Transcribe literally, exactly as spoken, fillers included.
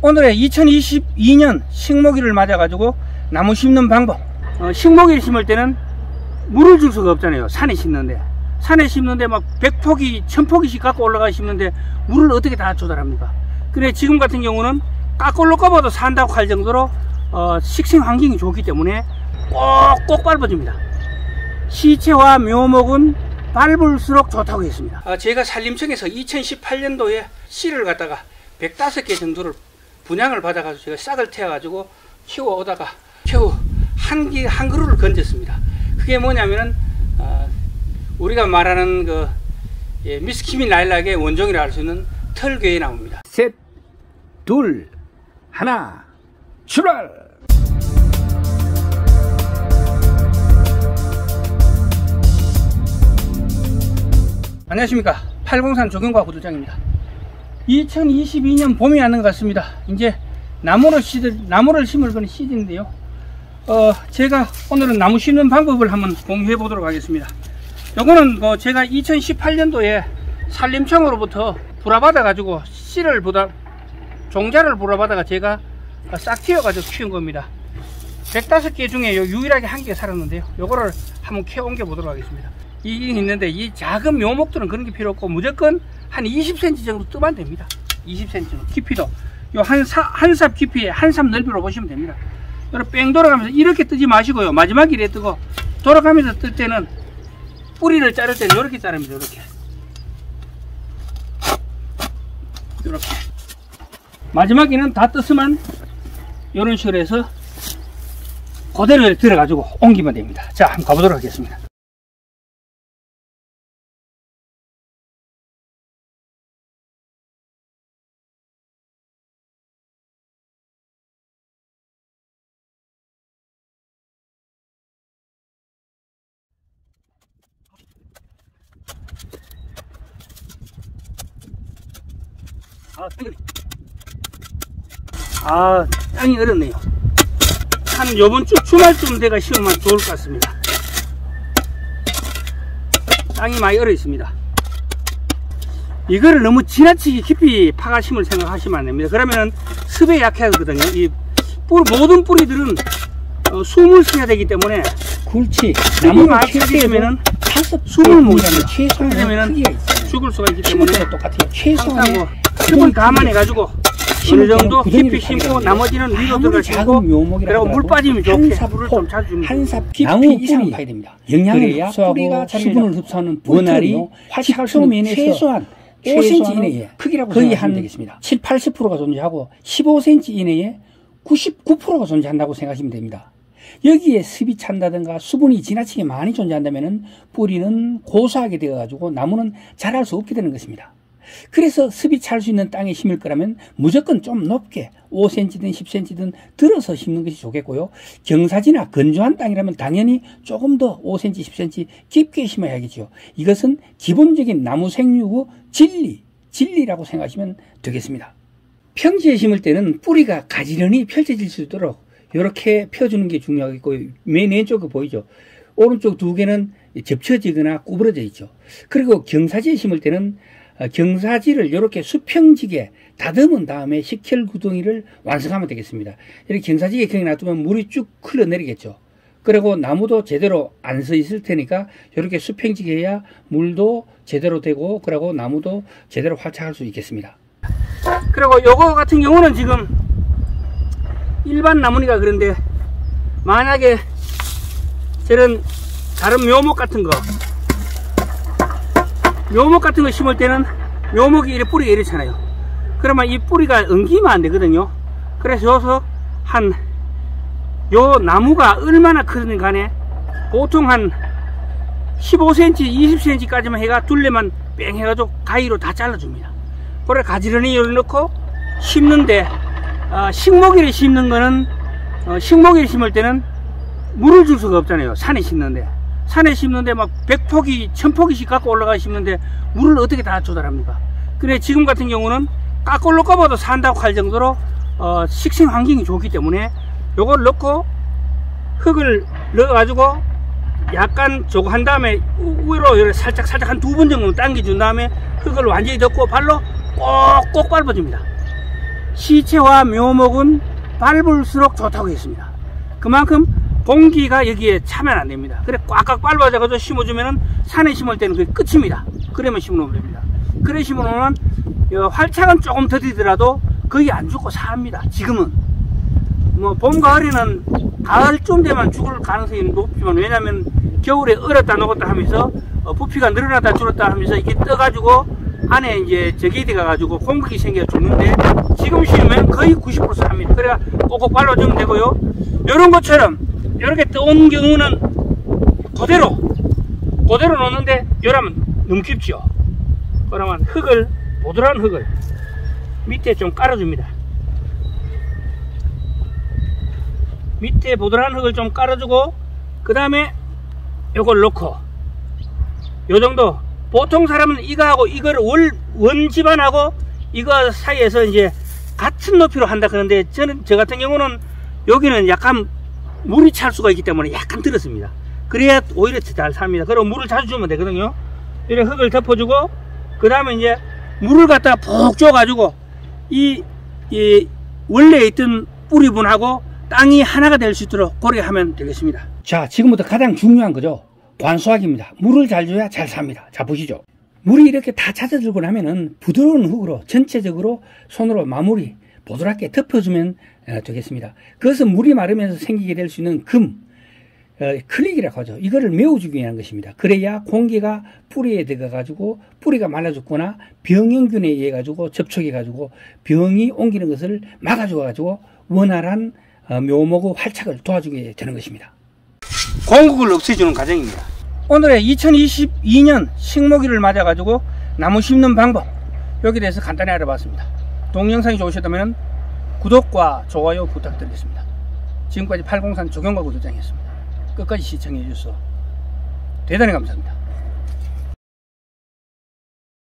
오늘의 이천이십이 년 식목일을 맞아 가지고 나무 심는 방법. 어, 식목일 심을 때는 물을 줄 수가 없잖아요. 산에 심는데 산에 심는데 막 백 포기 천 포기씩 갖고 올라가 심는데 물을 어떻게 다 조달합니까? 근데 지금 같은 경우는 깎을로 꼽아도 산다고 할 정도로 어, 식생 환경이 좋기 때문에 꼭꼭 밟아줍니다. 시체와 묘목은 밟을수록 좋다고 했습니다. 어, 제가 산림청에서 이천십팔 년도에 씨를 갖다가 백다섯 개 정도를 분양을 받아가지고 제가 싹을 태워가지고 키워오다가 겨우 한, 개, 한 그루를 건졌습니다. 그게 뭐냐면은 어, 우리가 말하는 그 예, 미스키미 라일락의 원종이라 할 수 있는 털괴에 나옵니다. 셋, 둘, 하나, 출발! 안녕하십니까. 팔공산 조경과 구들장입니다. 이천이십이 년 봄이 왔는 것 같습니다. 이제 나무를 심을, 나무를 심을 그런 시즌인데요. 어, 제가 오늘은 나무 심는 방법을 한번 공유해 보도록 하겠습니다. 요거는 뭐 제가 이천십팔 년도에 산림청으로부터 불화받아 가지고 씨를 보다 종자를 불화받아가 제가 싹 튀어 가지고 키운 겁니다. 백다섯 개 중에 요 유일하게 한 개 살았는데요. 요거를 한번 캐 옮겨 보도록 하겠습니다. 이게 있는데 이 작은 묘목들은 그런 게 필요 없고 무조건 한 이십 센티미터 정도 뜨면 됩니다. 이십 센티미터 깊이도 요 한 한 삽 깊이에 한 삽 넓이로 보시면 됩니다. 요렇게 뺑 돌아가면서 이렇게 뜨지 마시고요. 마지막에 이래 뜨고 돌아가면서 뜰 때는 뿌리를 자를 때는 이렇게 자릅니다. 이렇게 이렇게 마지막에는 다 떴으면 이런 식으로 해서 그대로 들어가지고 옮기면 됩니다. 자, 한번 가보도록 하겠습니다. 아, 아, 땅이 어렵네요. 한 요번 주 주말쯤 돼가 심으면 좋을 것 같습니다. 땅이 많이 얼어 있습니다. 이거를 너무 지나치게 깊이 파가 심을 생각하시면 안 됩니다. 그러면은 습에 약하거든요. 이 뿌리, 모든 뿌리들은 어, 숨을 쉬어야 되기 때문에 그렇지. 나무 많이 차지되면은 숨을 못 쉬어요. 그러면은 죽을 수가 있기 때문에 똑같아요. 최소한의 습을 감안해가지고 어느 정도 깊이 심고 나머지는 위로 들어가시고 그리고 물 빠지면 좋게 물을 좀 자주 줍니다. 한 삽 깊이 이상 파야 됩니다. 영양을 흡수하고 수분을 흡수하는 원알이 활착할 수 있는 최소한 오 센티미터 이내에 크기라고 거의 한 되겠습니다. 칠, 팔십 퍼센트가 존재하고 십오 센티미터 이내에 구십구 퍼센트가 존재한다고 생각하시면 됩니다. 여기에 습이 찬다든가 수분이 지나치게 많이 존재한다면 뿌리는 고소하게 되어가지고 나무는 자랄 수 없게 되는 것입니다. 그래서 습이 찰 수 있는 땅에 심을 거라면 무조건 좀 높게 오 센티미터든 십 센티미터든 들어서 심는 것이 좋겠고요. 경사지나 건조한 땅이라면 당연히 조금 더 오 센티미터, 십 센티미터 깊게 심어야겠죠. 이것은 기본적인 나무 생육의 진리, 진리라고 생각하시면 되겠습니다. 평지에 심을 때는 뿌리가 가지런히 펼쳐질 수 있도록 이렇게 펴주는 게 중요하겠고, 맨 왼쪽에 보이죠? 오른쪽 두 개는 접쳐지거나 구부러져 있죠. 그리고 경사지에 심을 때는 경사지를 이렇게 수평지게 다듬은 다음에 식혈 구덩이를 완성하면 되겠습니다. 이렇게 경사지에 그냥 놔두면 물이 쭉 흘러내리겠죠. 그리고 나무도 제대로 안 서 있을 테니까 이렇게 수평지게 해야 물도 제대로 되고 그리고 나무도 제대로 활착할 수 있겠습니다. 그리고 요거 같은 경우는 지금 일반 나무니까 그런데 만약에 저런 다른 묘목 같은 거 묘목 같은 거 심을 때는 묘목이 이렇게 뿌리가 이렇잖아요. 그러면 이 뿌리가 엉기면 안 되거든요. 그래서 여기서 한 요 나무가 얼마나 크든 간에 보통 한 십오 센티미터, 이십 센티미터까지만 해가 둘레만 뺑 해가지고 가위로 다 잘라줍니다. 그래 가지런히 여기 넣고 심는데 어, 식목일에 심는 거는 어, 식목일에 심을 때는 물을 줄 수가 없잖아요. 산에 심는데 산에 심는데 막 백 포기, 천 포기씩 갖고 올라가 심는데 물을 어떻게 다 조달합니까? 근데 지금 같은 경우는 깎을로 꼽아도 산다고 할 정도로 어, 식생 환경이 좋기 때문에 요걸 넣고 흙을 넣어가지고 약간 저거 한 다음에 위로 살짝 살짝 한 두 번 정도 당겨준 다음에 흙을 완전히 덮고 발로 꼭꼭 밟아줍니다. 시체와 묘목은 밟을수록 좋다고 했습니다. 그만큼 공기가 여기에 차면 안 됩니다. 그래 꽉꽉 밟아져가지고 심어주면은 산에 심을 때는 그게 끝입니다. 그러면 심어놓으면 됩니다. 그래 심어놓으면 활착은 조금 더디더라도 거의 안 죽고 삽니다. 지금은 뭐 봄 가을에는 가을쯤 되면 죽을 가능성이 높지만, 왜냐면 겨울에 얼었다 녹았다 하면서 어, 부피가 늘어났다 줄었다 하면서 이게 떠가지고 안에 이제 저기 돼가지고 공격이 생겨 죽는데, 지금 심으면 거의 구십 퍼센트 합니다. 그래야 꼭꼭 발라주면 되고요. 요런 것처럼 이렇게 떠온 경우는 그대로 그대로 놓는데, 요러면 너무 깊죠. 그러면 흙을, 보드라운 흙을 밑에 좀 깔아줍니다. 밑에 보드라운 흙을 좀 깔아주고, 그 다음에 요걸 넣고, 요 정도. 보통 사람은 이거하고 이거를 월, 원집안하고 이거 사이에서 이제 같은 높이로 한다 그러는데, 저는 저 같은 경우는 여기는 약간 물이 찰 수가 있기 때문에 약간 들었습니다. 그래야 오히려 잘 삽니다. 그리고 물을 자주 주면 되거든요. 이렇게 흙을 덮어주고, 그 다음에 이제 물을 갖다가 푹 줘가지고 이, 이 원래 있던 뿌리분하고 땅이 하나가 될 수 있도록 그렇게 하면 되겠습니다. 자, 지금부터 가장 중요한 거죠. 관수학입니다. 물을 잘 줘야 잘 삽니다. 자, 보시죠. 물이 이렇게 다 잦아들고 나면은 부드러운 흙으로 전체적으로 손으로 마무리 보드랍게 덮어주면 어, 되겠습니다. 그것은 물이 마르면서 생기게 될 수 있는 금, 어, 클릭이라고 하죠. 이거를 메워주기 위한 것입니다. 그래야 공기가 뿌리에 들어가가지고 뿌리가 말라죽거나 병영균에 의해 가지고 접촉해가지고 병이 옮기는 것을 막아줘가지고 원활한 어, 묘목의 활착을 도와주게 되는 것입니다. 공국을 없애주는 과정입니다. 오늘의 이천이십이 년 식목일을 맞아가지고 나무 심는 방법, 여기에 대해서 간단히 알아봤습니다. 동영상이 좋으셨다면 구독과 좋아요 부탁드리겠습니다. 지금까지 팔공산 조경과 구독장이었습니다. 끝까지 시청해 주셔서 대단히 감사합니다.